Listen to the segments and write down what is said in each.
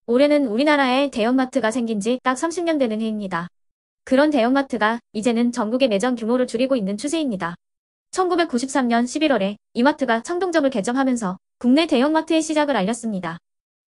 올해는 우리나라에 대형마트가 생긴 지 딱 30년 되는 해입니다. 그런 대형마트가 이제는 전국의 매장 규모를 줄이고 있는 추세입니다. 1993년 11월에 이마트가 창동점을 개점하면서 국내 대형마트의 시작을 알렸습니다.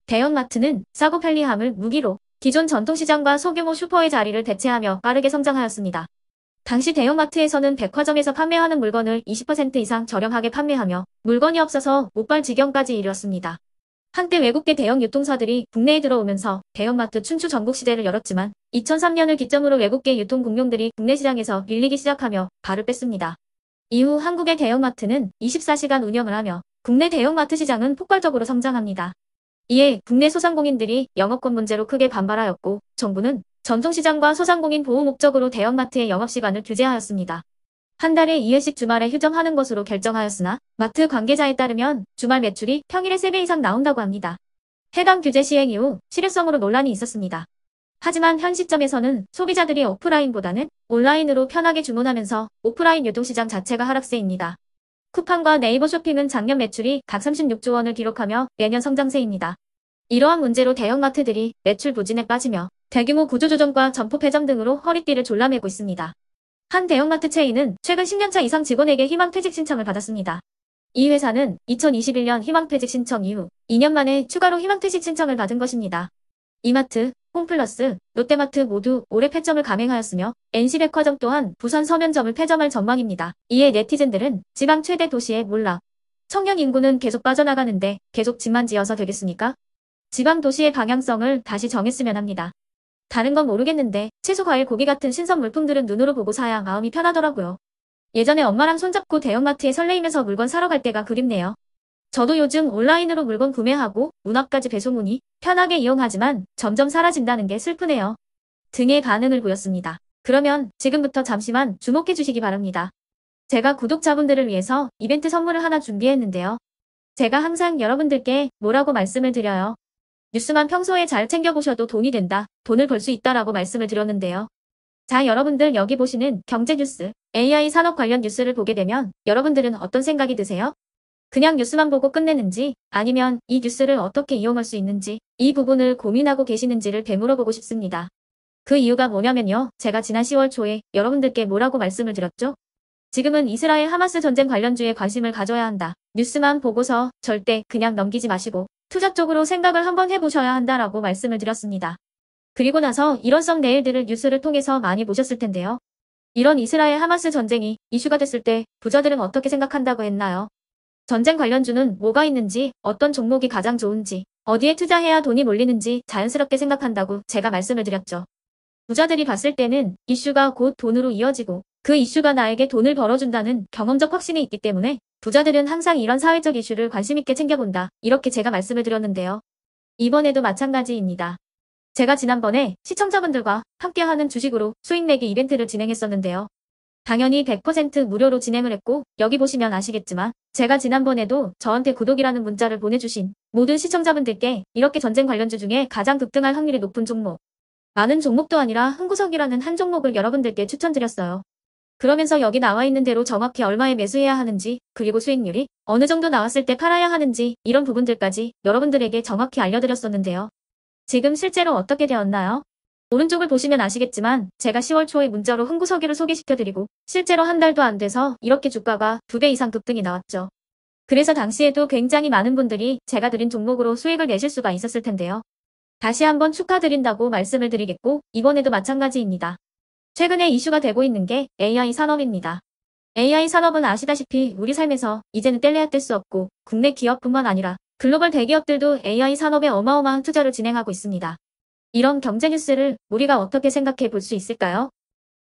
대형마트는 싸고 편리함을 무기로 기존 전통시장과 소규모 슈퍼의 자리를 대체하며 빠르게 성장하였습니다. 당시 대형마트에서는 백화점에서 판매하는 물건을 20% 이상 저렴하게 판매하며 물건이 없어서 못 팔 지경까지 이르렀습니다. 한때 외국계 대형 유통사들이 국내에 들어오면서 대형마트 춘추 전국시대를 열었지만 2003년을 기점으로 외국계 유통공룡들이 국내 시장에서 밀리기 시작하며 발을 뺐습니다. 이후 한국의 대형마트는 24시간 운영을 하며 국내 대형마트 시장은 폭발적으로 성장합니다. 이에 국내 소상공인들이 영업권 문제로 크게 반발하였고 정부는 전통시장과 소상공인 보호 목적으로 대형마트의 영업시간을 규제하였습니다. 한 달에 2회씩 주말에 휴점하는 것으로 결정하였으나 마트 관계자에 따르면 주말 매출이 평일의 3배 이상 나온다고 합니다. 해당 규제 시행 이후 실효성으로 논란이 있었습니다. 하지만 현 시점에서는 소비자들이 오프라인보다는 온라인으로 편하게 주문하면서 오프라인 유통시장 자체가 하락세입니다. 쿠팡과 네이버 쇼핑은 작년 매출이 각 36조 원을 기록하며 매년 성장세입니다. 이러한 문제로 대형마트들이 매출 부진에 빠지며 대규모 구조조정과 점포 폐점 등으로 허리띠를 졸라매고 있습니다. 한 대형마트 체인은 최근 10년차 이상 직원에게 희망퇴직 신청을 받았습니다. 이 회사는 2021년 희망퇴직 신청 이후 2년 만에 추가로 희망퇴직 신청을 받은 것입니다. 이마트, 홈플러스, 롯데마트 모두 올해 폐점을 감행하였으며 NC백화점 또한 부산 서면점을 폐점할 전망입니다. 이에 네티즌들은 지방 최대 도시에 몰락. 청년 인구는 계속 빠져나가는데 계속 집만 지어서 되겠습니까? 지방 도시의 방향성을 다시 정했으면 합니다. 다른 건 모르겠는데 채소, 과일, 고기 같은 신선 물품들은 눈으로 보고 사야 마음이 편하더라고요. 예전에 엄마랑 손잡고 대형마트에 설레이면서 물건 사러 갈 때가 그립네요. 저도 요즘 온라인으로 물건 구매하고 문 앞까지 배송오니 편하게 이용하지만 점점 사라진다는 게 슬프네요. 등의 반응을 보였습니다. 그러면 지금부터 잠시만 주목해 주시기 바랍니다. 제가 구독자분들을 위해서 이벤트 선물을 하나 준비했는데요. 제가 항상 여러분들께 뭐라고 말씀을 드려요. 뉴스만 평소에 잘 챙겨보셔도 돈이 된다, 돈을 벌 수 있다라고 말씀을 드렸는데요. 자, 여러분들 여기 보시는 경제 뉴스, AI 산업 관련 뉴스를 보게 되면 여러분들은 어떤 생각이 드세요? 그냥 뉴스만 보고 끝내는지 아니면 이 뉴스를 어떻게 이용할 수 있는지 이 부분을 고민하고 계시는지를 되물어보고 싶습니다. 그 이유가 뭐냐면요. 제가 지난 10월 초에 여러분들께 뭐라고 말씀을 드렸죠? 지금은 이스라엘 하마스 전쟁 관련주에 관심을 가져야 한다. 뉴스만 보고서 절대 그냥 넘기지 마시고 투자 쪽으로 생각을 한번 해보셔야 한다라고 말씀을 드렸습니다. 그리고 나서 일원성 내일들을 뉴스를 통해서 많이 보셨을 텐데요. 이런 이스라엘 하마스 전쟁이 이슈가 됐을 때 부자들은 어떻게 생각한다고 했나요? 전쟁 관련주는 뭐가 있는지, 어떤 종목이 가장 좋은지, 어디에 투자해야 돈이 몰리는지 자연스럽게 생각한다고 제가 말씀을 드렸죠. 부자들이 봤을 때는 이슈가 곧 돈으로 이어지고 그 이슈가 나에게 돈을 벌어준다는 경험적 확신이 있기 때문에 부자들은 항상 이런 사회적 이슈를 관심있게 챙겨본다. 이렇게 제가 말씀을 드렸는데요. 이번에도 마찬가지입니다. 제가 지난번에 시청자분들과 함께하는 주식으로 수익 내기 이벤트를 진행했었는데요. 당연히 100% 무료로 진행을 했고 여기 보시면 아시겠지만 제가 지난번에도 저한테 구독이라는 문자를 보내주신 모든 시청자분들께 이렇게 전쟁 관련주 중에 가장 급등할 확률이 높은 종목, 많은 종목도 아니라 흥구석이라는 한 종목을 여러분들께 추천드렸어요. 그러면서 여기 나와 있는 대로 정확히 얼마에 매수해야 하는지, 그리고 수익률이 어느 정도 나왔을 때 팔아야 하는지 이런 부분들까지 여러분들에게 정확히 알려드렸었는데요. 지금 실제로 어떻게 되었나요? 오른쪽을 보시면 아시겠지만 제가 10월 초에 문자로 흥구석유를 소개시켜드리고 실제로 한 달도 안 돼서 이렇게 주가가 2배 이상 급등이 나왔죠. 그래서 당시에도 굉장히 많은 분들이 제가 드린 종목으로 수익을 내실 수가 있었을 텐데요. 다시 한번 축하드린다고 말씀을 드리겠고 이번에도 마찬가지입니다. 최근에 이슈가 되고 있는 게 AI 산업입니다. AI 산업은 아시다시피 우리 삶에서 이제는 뗄래야 뗄 수 없고 국내 기업뿐만 아니라 글로벌 대기업들도 AI 산업에 어마어마한 투자를 진행하고 있습니다. 이런 경제 뉴스를 우리가 어떻게 생각해 볼 수 있을까요?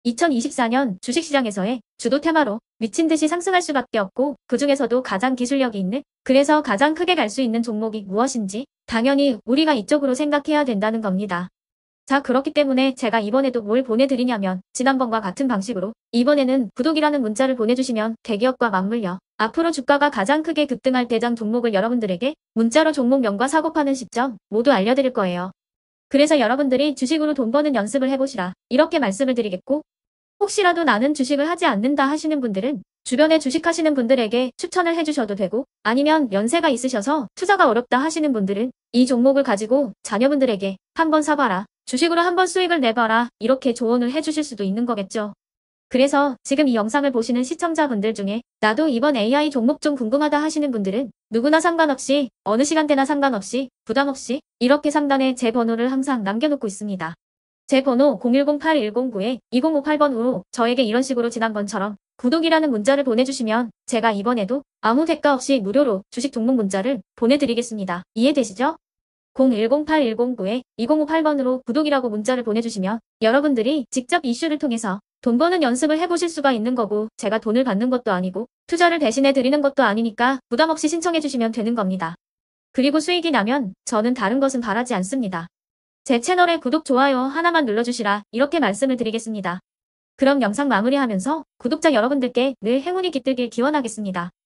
2024년 주식시장에서의 주도 테마로 미친 듯이 상승할 수밖에 없고 그 중에서도 가장 기술력이 있는, 그래서 가장 크게 갈 수 있는 종목이 무엇인지 당연히 우리가 이쪽으로 생각해야 된다는 겁니다. 자, 그렇기 때문에 제가 이번에도 뭘 보내드리냐면 지난번과 같은 방식으로 이번에는 구독이라는 문자를 보내주시면 대기업과 맞물려 앞으로 주가가 가장 크게 급등할 대장 종목을 여러분들에게 문자로 종목명과 사고 파는 시점 모두 알려드릴 거예요. 그래서 여러분들이 주식으로 돈 버는 연습을 해보시라 이렇게 말씀을 드리겠고, 혹시라도 나는 주식을 하지 않는다 하시는 분들은 주변에 주식하시는 분들에게 추천을 해주셔도 되고 아니면 연세가 있으셔서 투자가 어렵다 하시는 분들은 이 종목을 가지고 자녀분들에게 한번 사봐라. 주식으로 한번 수익을 내봐라. 이렇게 조언을 해주실 수도 있는 거겠죠. 그래서 지금 이 영상을 보시는 시청자분들 중에 나도 이번 AI 종목 좀 궁금하다 하시는 분들은 누구나 상관없이 어느 시간대나 상관없이 부담 없이 이렇게 상단에 제 번호를 항상 남겨놓고 있습니다. 제 번호 010-8109-2058번으로 저에게 이런 식으로 지난번처럼 구독이라는 문자를 보내주시면 제가 이번에도 아무 대가 없이 무료로 주식 종목 문자를 보내드리겠습니다. 이해되시죠? 010-8109-2058번으로 구독이라고 문자를 보내주시면 여러분들이 직접 이슈를 통해서 돈 버는 연습을 해보실 수가 있는 거고 제가 돈을 받는 것도 아니고 투자를 대신해 드리는 것도 아니니까 부담 없이 신청해 주시면 되는 겁니다. 그리고 수익이 나면 저는 다른 것은 바라지 않습니다. 제 채널에 구독, 좋아요 하나만 눌러주시라 이렇게 말씀을 드리겠습니다. 그럼 영상 마무리하면서 구독자 여러분들께 늘 행운이 깃들길 기원하겠습니다.